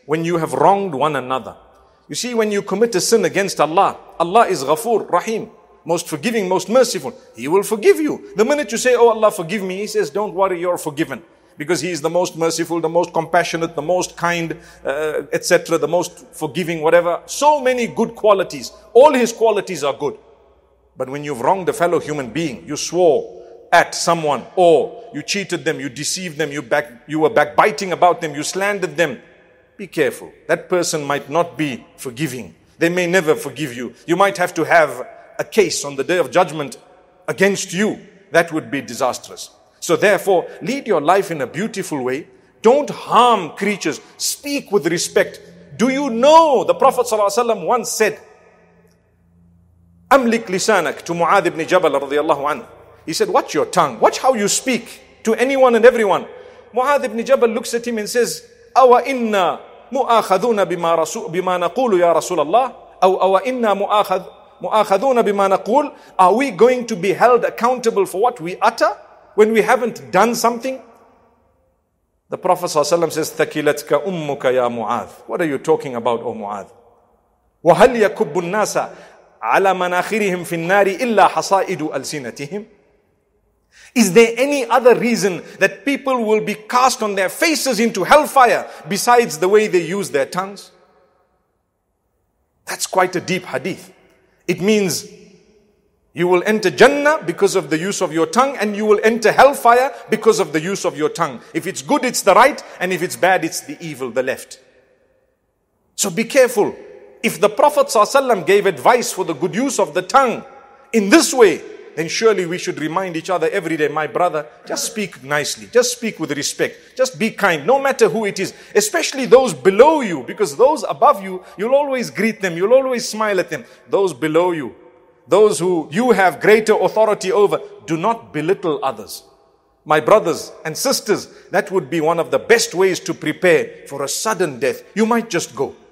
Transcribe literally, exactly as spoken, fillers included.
when you have wronged one another. You see, when you commit a sin against Allah, Allah is Ghafoor, Rahim, most forgiving, most merciful. He will forgive you. The minute you say, oh Allah, forgive me, He says, don't worry, you're forgiven. Because He is the most merciful, the most compassionate, the most kind, uh, et cetera, the most forgiving, whatever. So many good qualities. All His qualities are good. But when you've wronged a fellow human being, you swore at someone, or you cheated them, you deceived them, you back, you were backbiting about them, you slandered them, be careful. That person might not be forgiving. They may never forgive you. You might have to have a case on the day of judgment against you. That would be disastrous. So therefore, lead your life in a beautiful way. Don't harm creatures. Speak with respect. Do you know the Prophet ﷺ once said, Amlik lisanak, to Mu'adh ibn Jabal radiyallahu anhu. He said, watch your tongue. Watch how you speak to anyone and everyone. Mu'adh ibn Jabal looks at him and says, Awa inna mu'akhaduna bima rasul bima naqulu ya Rasulallah? Aw awa inna mu'akhad mu'akhaduna bima naqul? Are we going to be held accountable for what we utter when we haven't done something? The Prophet ﷺ says, Thakilatka ummuka ya Mu'adh. What are you talking about, O Mu'adh? وَهَلْ يَكُبُّ النَّاسَ عَلَى مَنَاخِرِهِمْ فِي النَّارِ إِلَّا حَصَائِدُ أَلْسِنَتِهِمْ? Is there any other reason that people will be cast on their faces into hellfire besides the way they use their tongues? That's quite a deep hadith. It means you will enter Jannah because of the use of your tongue, and you will enter hellfire because of the use of your tongue. If it's good, it's the right, and if it's bad, it's the evil, the left. So be careful. If the Prophet ﷺ gave advice for the good use of the tongue in this way, then surely we should remind each other every day, my brother, just speak nicely, just speak with respect, just be kind, no matter who it is, especially those below you, because those above you, you'll always greet them, you'll always smile at them. Those below you, those who you have greater authority over, do not belittle others. My brothers and sisters, that would be one of the best ways to prepare for a sudden death. You might just go.